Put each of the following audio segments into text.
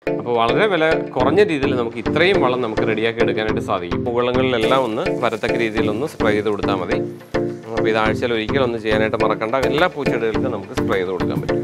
അപ്പോൾ വളരെ വില കുറഞ്ഞ രീതിയിൽ നമുക്ക് ഇത്രയും വളം നമുക്ക് റെഡിയാക്കി എടുക്കാനായിട്ട് സാധിക്കും. മുകളിലെല്ലാം ഒന്ന് വരത്തക്ക രീതിയിലൊന്ന് സ്പ്രേ ചെയ്ത് കൊടുത്താൽ മതി. അപ്പോൾ ഇത് ആഴ്ചയിൽ ഒരിക്കലൊന്ന് ചെയ്യാനായിട്ട് മറക്കണ്ട. എല്ലാ പൂച്ചെടികൾക്കും നമുക്ക് സ്പ്രേ ചെയ്ത് കൊടുക്കാൻ പറ്റും.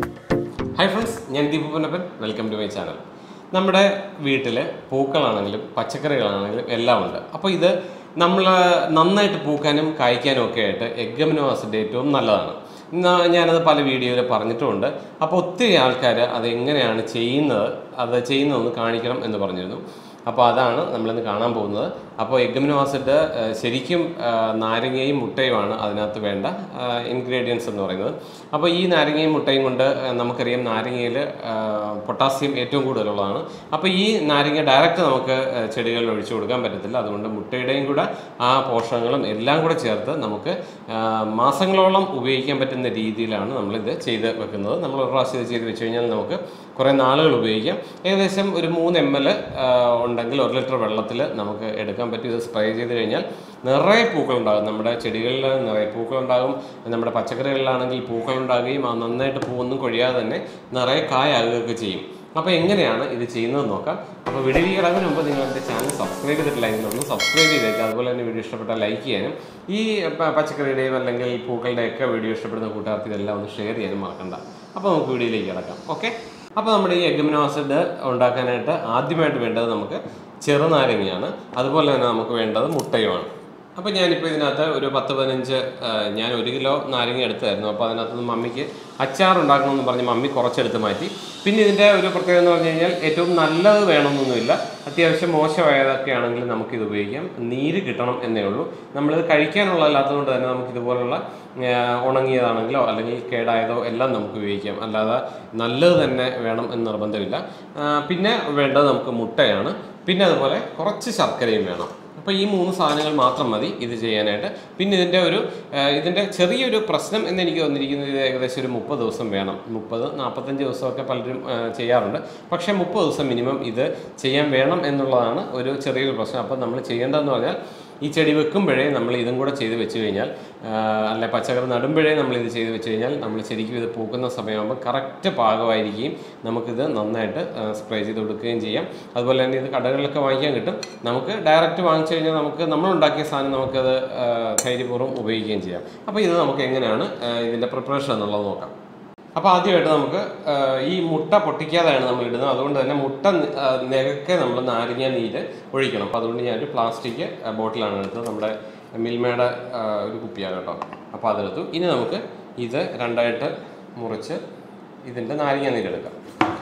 ഹായ് ഫ്രണ്ട്സ്, ഞാൻ പonnappan. Welcome to my channel. നമ്മുടെ വീട്ടിൽ പൂക്കളാണെങ്കിലും പച്ചക്കറികളാണെങ്കിലും എല്ലാം ഉണ്ട്. അപ്പോൾ ഇത് നമ്മൾ നന്നായിട്ട് പൂക്കാനും കായ്ക്കാനും ഒക്കെ ആയിട്ട് എഗ്ഗമിനോ ആസിഡ് ഏറ്റവും നല്ലതാണ്. ഞാനത് പല വീഡിയോയിൽ പറഞ്ഞിട്ടുമുണ്ട്. അപ്പോൾ ഒത്തിരി ആൾക്കാർ അതെങ്ങനെയാണ് ചെയ്യുന്നതെന്ന് കാണിക്കണം എന്ന് പറഞ്ഞിരുന്നു. അപ്പോൾ അതാണ് നമ്മളിന്ന് കാണാൻ പോകുന്നത്. അപ്പോൾ എഗ്ഗമിനോ ആസിഡ് ശരിക്കും നാരങ്ങയും മുട്ടയുമാണ് അതിനകത്ത് വേണ്ട ഇൻഗ്രീഡിയൻസ് എന്ന് പറയുന്നത്. അപ്പോൾ ഈ നാരങ്ങയും മുട്ടയും കൊണ്ട് നമുക്കറിയാം നാരങ്ങയിൽ പൊട്ടാസ്യം ഏറ്റവും കൂടുതലുള്ളതാണ്. അപ്പോൾ ഈ നാരങ്ങ ഡയറക്റ്റ് നമുക്ക് ചെടികളിൽ ഒഴിച്ചു കൊടുക്കാൻ പറ്റത്തില്ല. അതുകൊണ്ട് മുട്ടയുടെയും കൂടെ ആ പോഷകങ്ങളും എല്ലാം കൂടെ ചേർത്ത് നമുക്ക് മാസങ്ങളോളം ഉപയോഗിക്കാൻ പറ്റുന്ന രീതിയിലാണ് നമ്മളിത് ചെയ്ത് വെക്കുന്നത്. നമ്മൾ ഒരു പ്രാവശ്യം ഇത് ചെയ്ത് വെച്ച് കഴിഞ്ഞാൽ നമുക്ക് കുറേ നാളുകൾ ഉപയോഗിക്കാം. ഏകദേശം ഒരു 3 ml ഉണ്ടെങ്കിൽ 1 ലിറ്റർ വെള്ളത്തിൽ നമുക്ക് എടുക്കാൻ പറ്റും. ഇത് സ്പ്രേ ചെയ്ത് കഴിഞ്ഞാൽ നിറയെ പൂക്കളുണ്ടാകും. നമ്മുടെ ചെടികളിൽ നിറയെ പൂക്കളുണ്ടാകും. നമ്മുടെ പച്ചക്കറികളിലാണെങ്കിൽ പൂക്കളുണ്ടാകുകയും നന്നായിട്ട് പൂവൊന്നും കൊഴിയാതെ തന്നെ നിറയെ കായാകുകയൊക്കെ ചെയ്യും. അപ്പോൾ എങ്ങനെയാണ് ഇത് ചെയ്യുന്നത് നോക്കാം. അപ്പോൾ വീഡിയോ കിടക്കുന്നതിന് മുമ്പ് നിങ്ങൾ എൻ്റെ ചാനൽ സബ്സ്ക്രൈബ് ചെയ്തിട്ടില്ലെങ്കിൽ ഒന്ന് സബ്സ്ക്രൈബ് ചെയ്തേക്കുക. അതുപോലെ തന്നെ വീഡിയോ ഇഷ്ടപ്പെട്ടാൽ ലൈക്ക് ചെയ്യാനും ഈ പച്ചക്കറിയുടെയും അല്ലെങ്കിൽ പൂക്കളുടെയൊക്കെ വീഡിയോ ഇഷ്ടപ്പെടുന്ന കൂട്ടുകാർക്ക് ഇതെല്ലാം ഒന്ന് ഷെയർ ചെയ്യാനും മറക്കണ്ട. അപ്പോൾ നമുക്ക് വീഡിയോയിലേക്ക് കിടക്കാം. ഓക്കെ. അപ്പോൾ നമ്മുടെ ഈ എഗ്ഗമിനോ ആസിഡ് ഉണ്ടാക്കാനായിട്ട് ആദ്യമായിട്ട് വേണ്ടത് നമുക്ക് ചെറുനാരങ്ങയാണ്. അതുപോലെ തന്നെ നമുക്ക് വേണ്ടത് മുട്ടയുമാണ്. അപ്പോൾ ഞാനിപ്പോൾ ഇതിനകത്ത് ഒരു 10-15 ഞാൻ 1 കിലോ നാരങ്ങ എടുത്തായിരുന്നു. അപ്പോൾ അതിനകത്തുനിന്ന് മമ്മിക്ക് അച്ചാർ ഉണ്ടാക്കണമെന്ന് പറഞ്ഞ് മമ്മി കുറച്ചെടുത്ത് മാറ്റി. പിന്നെ ഇതിൻ്റെ ഒരു പ്രത്യേകത എന്ന് പറഞ്ഞു കഴിഞ്ഞാൽ ഏറ്റവും നല്ലത് വേണമെന്നൊന്നുമില്ല. അത്യാവശ്യം മോശമായതൊക്കെ ആണെങ്കിൽ നമുക്കിത് ഉപയോഗിക്കാം. നീര് കിട്ടണം എന്നേ ഉള്ളൂ. നമ്മളിത് കഴിക്കാനുള്ളതല്ലാത്തതുകൊണ്ട് തന്നെ നമുക്കിതുപോലുള്ള ഉണങ്ങിയതാണെങ്കിലോ അല്ലെങ്കിൽ കേടായതോ എല്ലാം നമുക്ക് ഉപയോഗിക്കാം. അല്ലാതെ നല്ലത് തന്നെ വേണം എന്ന് നിർബന്ധമില്ല. പിന്നെ വേണ്ടത് നമുക്ക് മുട്ടയാണ്. പിന്നെ അതുപോലെ കുറച്ച് ശർക്കരയും വേണം. അപ്പോൾ ഈ 3 സാധനങ്ങൾ മാത്രം മതി ഇത് ചെയ്യാനായിട്ട്. പിന്നെ ഇതിൻ്റെ ചെറിയൊരു പ്രശ്നം എന്നെനിക്ക് വന്നിരിക്കുന്നത് ഇത് ഏകദേശം ഒരു 30 ദിവസം വേണം. 30-45 ദിവസമൊക്കെ പലരും ചെയ്യാറുണ്ട്. പക്ഷേ 30 ദിവസം മിനിമം ഇത് ചെയ്യാൻ വേണം എന്നുള്ളതാണ് ഒരു ചെറിയൊരു പ്രശ്നം. അപ്പോൾ നമ്മൾ ചെയ്യേണ്ടതെന്ന് പറഞ്ഞാൽ ഈ ചെടി വെക്കുമ്പോഴേ നമ്മൾ ഇതും കൂടെ ചെയ്ത് വെച്ച് കഴിഞ്ഞാൽ, അല്ലെ പച്ചക്കറി നടുമ്പോഴേ നമ്മളിത് ചെയ്ത് വെച്ച് കഴിഞ്ഞാൽ നമ്മൾ ശരിക്കും ഇത് പൂക്കുന്ന സമയമാകുമ്പോൾ കറക്റ്റ് പാകമായിരിക്കുകയും നമുക്കിത് നന്നായിട്ട് സ്പ്രേ ചെയ്ത് കൊടുക്കുകയും ചെയ്യാം. അതുപോലെ തന്നെ ഇത് കടകളിലൊക്കെ വാങ്ങിക്കാൻ കിട്ടും. നമുക്ക് ഡയറക്റ്റ് വാങ്ങിച്ചു കഴിഞ്ഞാൽ നമ്മളുണ്ടാക്കിയ സാധനം നമുക്കത് ധൈര്യപൂർവ്വം ഉപയോഗിക്കുകയും ചെയ്യാം. അപ്പോൾ ഇത് നമുക്ക് എങ്ങനെയാണ് ഇതിൻ്റെ പ്രിപ്പറേഷൻ എന്നുള്ളത് നോക്കാം. അപ്പോൾ ആദ്യമായിട്ട് നമുക്ക് ഈ മുട്ട പൊട്ടിക്കാതെയാണ് നമ്മൾ ഇടുന്നത്. അതുകൊണ്ട് തന്നെ മുട്ട നികക്കെ നമ്മൾ നാരങ്ങ നീര് ഒഴിക്കണം. അപ്പോൾ അതുകൊണ്ട് ഞാനൊരു പ്ലാസ്റ്റിക് ബോട്ടിലാണ് എടുത്തത്. നമ്മുടെ മിൽമയുടെ ഒരു കുപ്പിയാണ് കേട്ടോ. അപ്പോൾ അതെടുത്തു. ഇനി നമുക്ക് ഇത് 2ആയിട്ട് മുറിച്ച് ഇതിൻ്റെ നാരങ്ങ നീരെടുക്കാം.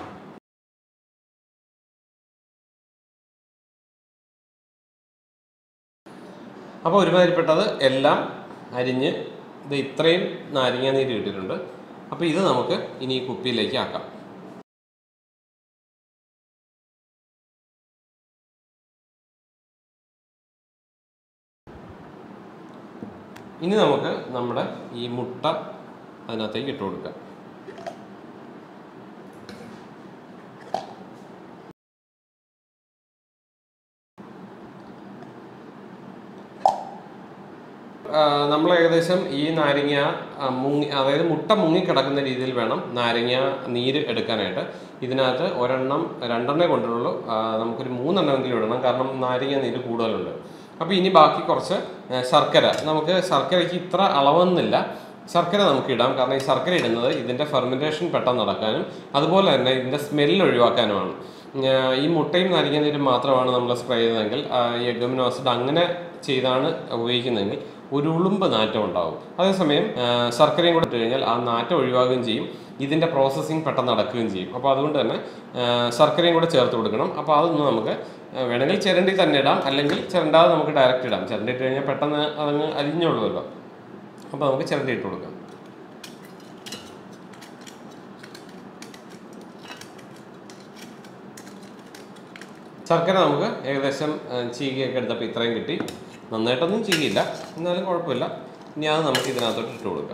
അപ്പോൾ ഒരുമാതിരിപ്പെട്ടത് എല്ലാം അരിഞ്ഞ് ഇത് ഇത്രയും നാരങ്ങ നീര് ഇട്ടിട്ടുണ്ട്. അപ്പോൾ ഇത് നമുക്ക് ഇനി ഈ കുപ്പിയിലേക്ക് ആക്കാം. ഇനി നമുക്ക് നമ്മുടെ ഈ മുട്ട അതിനകത്തേക്ക് ഇട്ട് കൊടുക്കാം. നമ്മൾ ഏകദേശം ഈ നാരങ്ങ അതായത് മുട്ട മുങ്ങിക്കിടക്കുന്ന രീതിയിൽ വേണം നാരങ്ങ നീര് എടുക്കാനായിട്ട്. ഇതിനകത്ത് 2 കൊണ്ടുള്ളൂ. നമുക്കൊരു 3 എണ്ണമെങ്കിലും ഇടണം, കാരണം നാരങ്ങ നീര് കൂടുതലുണ്ട്. അപ്പോൾ ഇനി ബാക്കി കുറച്ച് ശർക്കര. നമുക്ക് ശർക്കരയ്ക്ക് ഇത്ര അളവൊന്നുമില്ല. ശർക്കര നമുക്ക് ഇടാം, കാരണം ഈ ശർക്കര ഇടുന്നത് ഇതിൻ്റെ ഫെർമെൻറ്റേഷൻ പെട്ടെന്ന് നടക്കാനും അതുപോലെ തന്നെ ഇതിൻ്റെ സ്മെല്ല് ഒഴിവാക്കാനുമാണ്. ഈ മുട്ടയും നാരങ്ങ നീരും മാത്രമാണ് നമ്മൾ സ്പ്രേ ചെയ്തതെങ്കിൽ, ഈ എഗ്ഗമിനോ ആസിഡ് അങ്ങനെ ചെയ്താണ് ഉപയോഗിക്കുന്നതെങ്കിൽ ഒരു ഉളുമ്പ് നാറ്റം ഉണ്ടാകും. അതേസമയം ശർക്കരയും കൂടെ ഇട്ട് കഴിഞ്ഞാൽ ആ നാറ്റം ഒഴിവാകുകയും ചെയ്യും. ഇതിൻ്റെ പ്രോസസ്സിങ് പെട്ടെന്ന് നടക്കുകയും ചെയ്യും. അപ്പോൾ അതുകൊണ്ട് തന്നെ ശർക്കരയും കൂടെ ചേർത്ത് കൊടുക്കണം. അപ്പോൾ അതൊന്ന് നമുക്ക് വേണമെങ്കിൽ ചിരണ്ടി തന്നെ ഇടാം, അല്ലെങ്കിൽ ചിരണ്ടാതെ നമുക്ക് ഡയറക്റ്റ് ഇടാം. ചിരണ്ടി ഇട്ട് കഴിഞ്ഞാൽ പെട്ടെന്ന് അതങ്ങ് അലിഞ്ഞുള്ളൂല്ലോ. അപ്പോൾ നമുക്ക് ചിരണ്ടി ഇട്ട് കൊടുക്കാം. ശർക്കര നമുക്ക് ഏകദേശം ചീകിയൊക്കെ എടുത്തപ്പോൾ ഇത്രയും കിട്ടി. നന്നായിട്ടൊന്നും ചീകിയില്ല, എന്നാലും കുഴപ്പമില്ല. ഇനി അത് നമുക്ക് ഇതിനകത്തോട്ട് ഇട്ട് കൊടുക്കാം.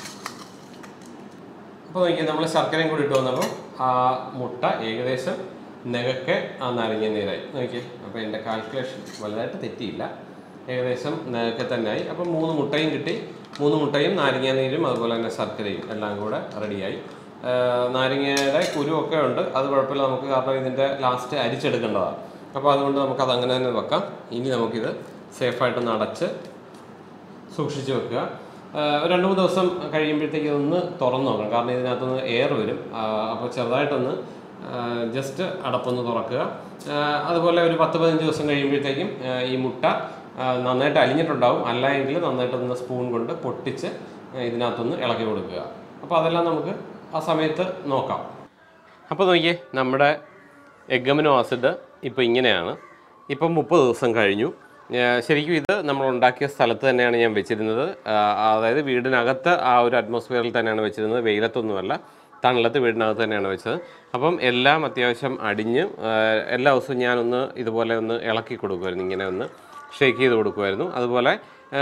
അപ്പോൾ നോക്കിയാൽ നമ്മൾ ശർക്കരയും കൂടി ഇട്ട് വന്നപ്പോൾ ആ മുട്ട ഏകദേശം നെകക്കെ ആ നാരങ്ങ നീരായി നോക്കിയേ. അപ്പോൾ എൻ്റെ കാൽക്കുലേഷൻ വലുതായിട്ട് തെറ്റിയില്ല, ഏകദേശം നെകക്കെ തന്നെയായി. അപ്പം 3 മുട്ടയും കിട്ടി. 3 മുട്ടയും നാരങ്ങ നീരും അതുപോലെ തന്നെ ശർക്കരയും എല്ലാം കൂടെ റെഡിയായി. നാരങ്ങയുടെ കുരുവൊക്കെ ഉണ്ട്, അത് കുഴപ്പമില്ല നമുക്ക്, കാരണം ഇതിൻ്റെ ലാസ്റ്റ് അരിച്ചെടുക്കേണ്ടതാണ്. അപ്പോൾ അതുകൊണ്ട് നമുക്കത് അങ്ങനെ തന്നെ വെക്കാം. ഇനി നമുക്കിത് സേഫായിട്ടൊന്ന് അടച്ച് സൂക്ഷിച്ച് വെക്കുക. 2-3 ദിവസം കഴിയുമ്പോഴത്തേക്ക് ഇതൊന്ന് തുറന്ന് നോക്കണം, കാരണം ഇതിനകത്തുനിന്ന് എയർ വരും. അപ്പോൾ ചെറുതായിട്ടൊന്ന് ജസ്റ്റ് അടപ്പൊന്ന് തുറക്കുക. അതുപോലെ ഒരു 10-15 ദിവസം കഴിയുമ്പോഴത്തേക്കും ഈ മുട്ട നന്നായിട്ട് അലിഞ്ഞിട്ടുണ്ടാവും. അല്ല എങ്കിൽ നന്നായിട്ടൊന്ന് സ്പൂൺ കൊണ്ട് പൊട്ടിച്ച് ഇതിനകത്തൊന്ന് ഇളക്കി കൊടുക്കുക. അപ്പോൾ അതെല്ലാം നമുക്ക് ആ സമയത്ത് നോക്കാം. അപ്പോൾ നോക്കിയേ, നമ്മുടെ എഗ് അമിനോ ആസിഡ് ഇപ്പോൾ ഇങ്ങനെയാണ്. ഇപ്പം 30 ദിവസം കഴിഞ്ഞു. ശരിക്കും ഇത് നമ്മൾ ഉണ്ടാക്കിയ സ്ഥലത്ത് തന്നെയാണ് ഞാൻ വെച്ചിരുന്നത്. അതായത് വീടിനകത്ത് ആ ഒരു അറ്റ്മോസ്ഫിയറിൽ തന്നെയാണ് വെച്ചിരുന്നത്, വെയിലത്തൊന്നുമല്ല, തണലത്ത് വീടിനകത്ത് തന്നെയാണ് വെച്ചത്. അപ്പം എല്ലാം അത്യാവശ്യം അടിഞ്ഞ് എല്ലാ ദിവസവും ഞാനൊന്ന് ഇതുപോലെ ഒന്ന് ഇളക്കി കൊടുക്കുമായിരുന്നു, ഇങ്ങനെ ഒന്ന് ഷേക്ക് ചെയ്ത് കൊടുക്കുമായിരുന്നു. അതുപോലെ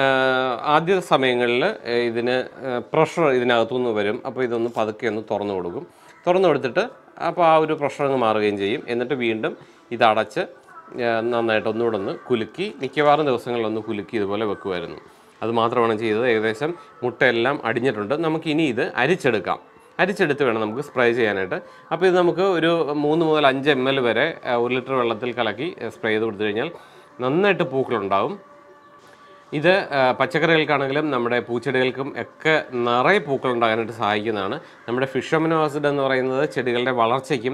ആദ്യ സമയങ്ങളിൽ ഇതിന് പ്രഷർ ഇതിനകത്തുനിന്ന് വരും. അപ്പോൾ ഇതൊന്ന് പതുക്കെ ഒന്ന് തുറന്നു കൊടുക്കും. തുറന്നു കൊടുത്തിട്ട് അപ്പോൾ ആ ഒരു പ്രഷർ അങ്ങ് മാറുകയും ചെയ്യും. എന്നിട്ട് വീണ്ടും ഇതടച്ച് നന്നായിട്ട് ഒന്നുകൂടെ ഒന്ന് കുലുക്കി, മിക്കവാറും ദിവസങ്ങളിലൊന്ന് കുലുക്കി ഇതുപോലെ വെക്കുമായിരുന്നു. അത് മാത്രമാണ് ചെയ്തത്. ഏകദേശം മുട്ടയെല്ലാം അടിഞ്ഞിട്ടുണ്ട്. നമുക്കിനി ഇത് അരിച്ചെടുക്കാം. അരിച്ചെടുത്ത് വേണം നമുക്ക് സ്പ്രേ ചെയ്യാനായിട്ട്. അപ്പോൾ ഇത് നമുക്ക് ഒരു 3 മുതൽ 5 ml വരെ 1 ലിറ്റർ വെള്ളത്തിൽ കലക്കി സ്പ്രേ ചെയ്ത് കൊടുത്തു കഴിഞ്ഞാൽ നന്നായിട്ട് പൂക്കളുണ്ടാവും. ഇത് പച്ചക്കറികൾക്കാണെങ്കിലും നമ്മുടെ പൂച്ചെടികൾക്കും ഒക്കെ നിറയെ പൂക്കൾ ഉണ്ടാകാനായിട്ട് സഹായിക്കുന്നതാണ്. നമ്മുടെ ഫിഷ് അമിനോ ആസിഡ് എന്ന് പറയുന്നത് ചെടികളുടെ വളർച്ചയ്ക്കും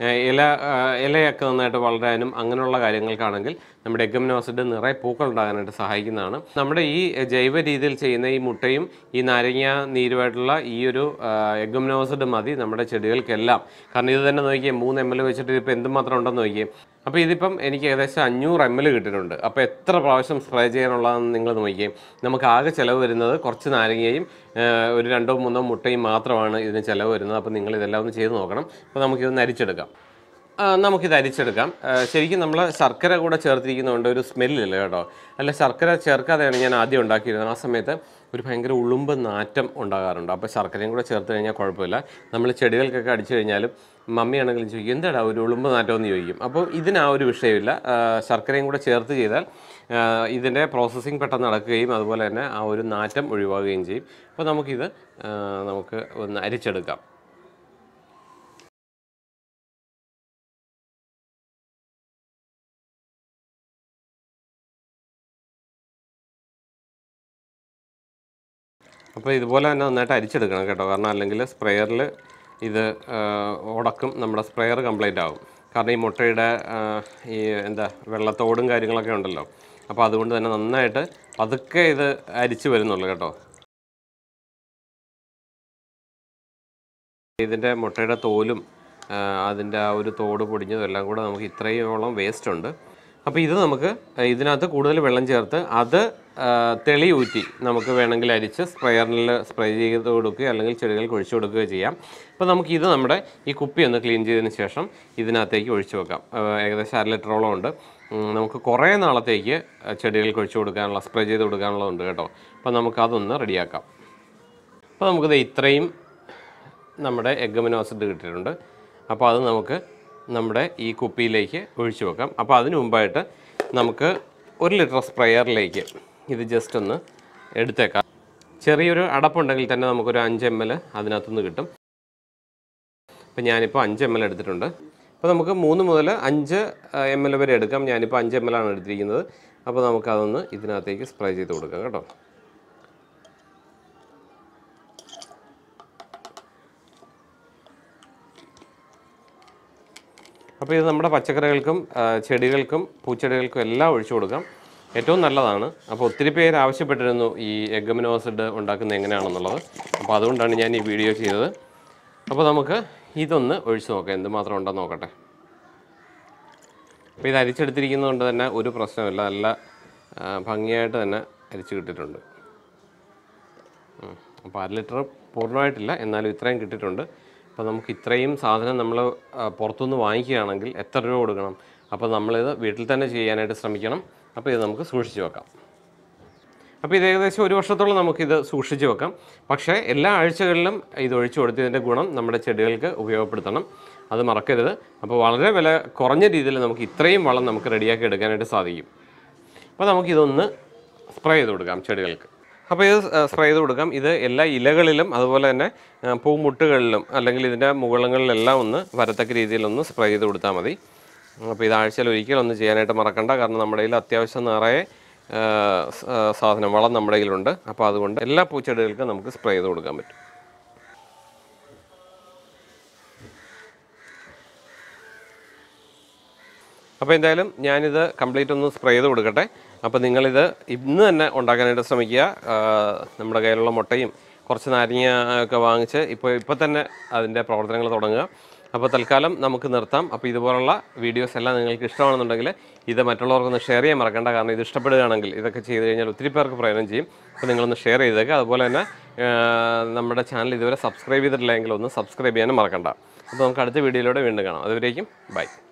ഇലയൊക്കെ നന്നായിട്ട് വളരാനും അങ്ങനെയുള്ള കാര്യങ്ങൾക്കാണെങ്കിൽ നമ്മുടെ എഗ് അമിനോ ആസിഡ് നിറയെ പൂക്കൾ ഉണ്ടാകാനായിട്ട് സഹായിക്കുന്നതാണ്. നമ്മുടെ ഈ ജൈവ രീതിയിൽ ചെയ്യുന്ന ഈ മുട്ടയും ഈ നാരങ്ങ നീരുമായിട്ടുള്ള ഈ ഒരു എഗ് അമിനോ ആസിഡ് മതി നമ്മുടെ ചെടികൾക്കെല്ലാം. കാരണം ഇത് തന്നെ നോക്കിയേ, 3 ml വെച്ചിട്ട് ഇതിപ്പോൾ എന്തുമാത്രം ഉണ്ടെന്ന് നോക്കിയേ. അപ്പോൾ ഇതിപ്പം എനിക്ക് ഏകദേശം 500 ml കിട്ടിയിട്ടുണ്ട്. അപ്പോൾ എത്ര പ്രാവശ്യം സ്പ്രേ ചെയ്യാനുള്ളതെന്ന് നിങ്ങൾ നോക്കിയേ. നമുക്ക് ആകെ ചിലവ് വരുന്നത് കുറച്ച് നാരങ്ങയും ഒരു 2-3 മുട്ടയും മാത്രമാണ് ഇതിന് ചിലവ് വരുന്നത്. അപ്പോൾ നിങ്ങൾ ഇതെല്ലാം ഒന്ന് ചെയ്ത് നോക്കണം. അപ്പോൾ നമുക്കിതൊന്ന് അരിച്ചെടുക്കാം. നമുക്കിത് അരിച്ചെടുക്കാം. ശരിക്കും നമ്മൾ ശർക്കര കൂടെ ചേർത്തിരിക്കുന്നതുകൊണ്ട് ഒരു സ്മെല്ലില്ല കേട്ടോ. അല്ല, ശർക്കര ചേർക്കാതെയാണ് ഞാൻ ആദ്യം ഉണ്ടാക്കിയിരുന്നത്. ആ സമയത്ത് ഒരു ഭയങ്കര ഉളുമ്പ് നാറ്റം ഉണ്ടാകാറുണ്ട്. അപ്പോൾ ശർക്കരയും കൂടെ ചേർത്ത് കഴിഞ്ഞാൽ കുഴപ്പമില്ല. നമ്മൾ ചെടികൾക്കൊക്കെ അടിച്ചു കഴിഞ്ഞാലും മമ്മിയാണെങ്കിലും ചോദിക്കും, എന്താടാ ഒരു ഉളുമ്പ് നാറ്റമെന്ന് ചോദിക്കും. അപ്പോൾ ഇതിന് ആ ഒരു വിഷയമില്ല. ശർക്കരയും കൂടെ ചേർത്ത് ചെയ്താൽ ഇതിൻ്റെ പ്രോസസ്സിങ് പെട്ടെന്ന് നടക്കുകയും അതുപോലെ തന്നെ ആ ഒരു നാറ്റം ഒഴിവാകുകയും ചെയ്യും. അപ്പോൾ നമുക്ക് ഒന്ന് അരിച്ചെടുക്കാം. അപ്പോൾ ഇതുപോലെ തന്നെ നന്നായിട്ട് അരിച്ചെടുക്കണം കേട്ടോ, കാരണം അല്ലെങ്കിൽ സ്പ്രെയറിൽ ഇത് ഉടക്കും, നമ്മുടെ സ്പ്രെയർ കംപ്ലൈൻ്റ് ആകും. കാരണം ഈ മുട്ടയുടെ ഈ വെള്ളത്തോടും കാര്യങ്ങളൊക്കെ ഉണ്ടല്ലോ. അപ്പോൾ അതുകൊണ്ട് തന്നെ നന്നായിട്ട് പതുക്കെ ഇത് അരിച്ച് വരുന്നുള്ളൂ കേട്ടോ. ഇതിൻ്റെ മുട്ടയുടെ തോലും അതിൻ്റെ ആ ഒരു തോട് പൊടിഞ്ഞതും എല്ലാം കൂടെ നമുക്ക് ഇത്രയോളം വേസ്റ്റ് ഉണ്ട്. അപ്പോൾ ഇത് നമുക്ക് ഇതിനകത്ത് കൂടുതൽ വെള്ളം ചേർത്ത് അത് തെളി ഊറ്റി നമുക്ക് വേണമെങ്കിൽ അരിച്ച് സ്പ്രെയറിൽ സ്പ്രേ ചെയ്ത് കൊടുക്കുകയോ അല്ലെങ്കിൽ ചെടികൾക്ക് ഒഴിച്ചു കൊടുക്കുകയോ ചെയ്യാം. അപ്പോൾ നമുക്കിത് നമ്മുടെ ഈ കുപ്പി ഒന്ന് ക്ലീൻ ചെയ്തതിന് ശേഷം ഇതിനകത്തേക്ക് ഒഴിച്ചു വെക്കാം. ഏകദേശം 1/2 ലിറ്ററോളം ഉണ്ട്. നമുക്ക് കുറേ നാളത്തേക്ക് ചെടികൾക്ക് ഒഴിച്ചു കൊടുക്കാനുള്ള, സ്പ്രേ ചെയ്ത് കൊടുക്കാനുള്ളതുണ്ട് കേട്ടോ. അപ്പോൾ നമുക്കതൊന്ന് റെഡിയാക്കാം. അപ്പോൾ നമുക്കിത് ഇത്രയും നമ്മുടെ എഗ് അമിനോ ആസിഡ് കിട്ടിയിട്ടുണ്ട്. അപ്പോൾ അത് നമുക്ക് നമ്മുടെ ഈ കുപ്പിയിലേക്ക് ഒഴിച്ചു വെക്കാം. അപ്പോൾ അതിന് മുമ്പായിട്ട് നമുക്ക് 1 ലിറ്റർ സ്പ്രെയറിലേക്ക് ഇത് ജസ്റ്റ് ഒന്ന് എടുത്തേക്കാം. ചെറിയൊരു അടപ്പുണ്ടെങ്കിൽ തന്നെ നമുക്കൊരു 5 ml അതിനകത്തുനിന്ന് കിട്ടും. അപ്പോൾ ഞാനിപ്പോൾ 5 ml എടുത്തിട്ടുണ്ട്. അപ്പോൾ നമുക്ക് 3 മുതൽ 5 ml വരെ എടുക്കാം. ഞാനിപ്പോൾ 5 ml ആണ് എടുത്തിരിക്കുന്നത്. അപ്പോൾ നമുക്കതൊന്ന് ഇതിനകത്തേക്ക് സ്പ്രേ ചെയ്ത് കൊടുക്കാം കേട്ടോ. അപ്പോൾ ഇത് നമ്മുടെ പച്ചക്കറികൾക്കും ചെടികൾക്കും പൂച്ചെടികൾക്കും എല്ലാം ഒഴിച്ചു കൊടുക്കാം. ഏറ്റവും നല്ലതാണ്. അപ്പോൾ ഒത്തിരി പേര് ആവശ്യപ്പെട്ടിരുന്നു ഈ എഗ് അമിനോ ആസിഡ് ഉണ്ടാക്കുന്നത് എങ്ങനെയാണെന്നുള്ളത്. അപ്പോൾ അതുകൊണ്ടാണ് ഞാൻ ഈ വീഡിയോ ചെയ്തത്. അപ്പോൾ നമുക്ക് ഇതൊന്ന് ഒഴിച്ചു നോക്കാം, എന്തുമാത്രം ഉണ്ടെന്ന് നോക്കട്ടെ. അപ്പോൾ ഇത് അരിച്ചെടുത്തിരിക്കുന്നത് കൊണ്ട് തന്നെ ഒരു പ്രശ്നമില്ല, നല്ല ഭംഗിയായിട്ട് തന്നെ അരിച്ച് കിട്ടിയിട്ടുണ്ട്. അപ്പോൾ 1/2 ലിറ്റർ പൂർണ്ണമായിട്ടില്ല, എന്നാലും ഇത്രയും കിട്ടിയിട്ടുണ്ട്. അപ്പോൾ നമുക്ക് ഇത്രയും സാധനം നമ്മൾ പുറത്തുനിന്ന് വാങ്ങിക്കുകയാണെങ്കിൽ എത്ര രൂപ കൊടുക്കണം? അപ്പോൾ നമ്മളിത് വീട്ടിൽ തന്നെ ചെയ്യാനായിട്ട് ശ്രമിക്കണം. അപ്പോൾ ഇത് നമുക്ക് സൂക്ഷിച്ച് വെക്കാം. അപ്പോൾ ഇത് ഏകദേശം 1 വർഷത്തോളം നമുക്കിത് സൂക്ഷിച്ച് വെക്കാം. പക്ഷേ എല്ലാ ആഴ്ചകളിലും ഇത് ഒഴിച്ചു കൊടുത്തതിൻ്റെ ഗുണം നമ്മുടെ ചെടികൾക്ക് ഉപയോഗപ്പെടുത്തണം. അത് മറക്കരുത്. അപ്പോൾ വളരെ വില കുറഞ്ഞ രീതിയിൽ നമുക്ക് ഇത്രയും വളം നമുക്ക് റെഡിയാക്കി എടുക്കാനായിട്ട് സാധിക്കും. അപ്പോൾ നമുക്കിതൊന്ന് സ്പ്രേ ചെയ്ത് കൊടുക്കാം ചെടികൾക്ക്. അപ്പോൾ ഇത് സ്പ്രേ ചെയ്ത് കൊടുക്കാം. ഇത് എല്ലാ ഇലകളിലും അതുപോലെ തന്നെ പൂമുട്ടുകളിലും അല്ലെങ്കിൽ ഇതിൻ്റെ മുകളിലെല്ലാം ഒന്ന് വരത്തക്ക രീതിയിലൊന്ന് സ്പ്രേ ചെയ്ത് കൊടുത്താൽ മതി. അപ്പോൾ ഇത് ആഴ്ചയിൽ ഒരിക്കലൊന്ന് ചെയ്യാനായിട്ട് മറക്കണ്ട. കാരണം നമ്മുടെ കയ്യിൽ അത്യാവശ്യം നിറയെ സാധനം വളം നമ്മുടെ കയ്യിലുണ്ട്. അപ്പോൾ അതുകൊണ്ട് എല്ലാ പൂച്ചെടികൾക്കും നമുക്ക് സ്പ്രേ ചെയ്ത് കൊടുക്കാൻ പറ്റും. അപ്പോൾ എന്തായാലും ഞാനിത് കംപ്ലീറ്റ് ഒന്ന് സ്പ്രേ ചെയ്ത് കൊടുക്കട്ടെ. അപ്പോൾ നിങ്ങളിത് ഇന്ന് തന്നെ ഉണ്ടാക്കാനായിട്ട് ശ്രമിക്കുക. നമ്മുടെ കയ്യിലുള്ള മുട്ടയും കുറച്ച് നാരങ്ങ ഒക്കെ വാങ്ങിച്ച് ഇപ്പോൾ തന്നെ അതിൻ്റെ പ്രവർത്തനങ്ങൾ തുടങ്ങുക. അപ്പോൾ തൽക്കാലം നമുക്ക് നിർത്താം. അപ്പോൾ ഇതുപോലുള്ള വീഡിയോസ് എല്ലാം നിങ്ങൾക്ക് ഇഷ്ടമാണെന്നുണ്ടെങ്കിൽ ഇത് മറ്റുള്ളവർക്കൊന്ന് ഷെയർ ചെയ്യാൻ മറക്കണ്ട. കാരണം ഇത് ഇഷ്ടപ്പെടുകയാണെങ്കിൽ ഇതൊക്കെ ചെയ്ത് കഴിഞ്ഞാൽ ഒത്തിരി പേർക്ക് പ്രയോജനം ചെയ്യും. അപ്പോൾ നിങ്ങളൊന്ന് ഷെയർ ചെയ്തേക്കുക. അതുപോലെ തന്നെ നമ്മുടെ ചാനൽ ഇതുവരെ സബ്സ്ക്രൈബ് ചെയ്തിട്ടില്ലെങ്കിൽ ഒന്ന് സബ്സ്ക്രൈബ് ചെയ്യാനും മറക്കണ്ട. അപ്പോൾ നമുക്ക് അടുത്ത വീഡിയോയിലൂടെ വീണ്ടും കാണാം. അതുവരേക്കും ബൈ.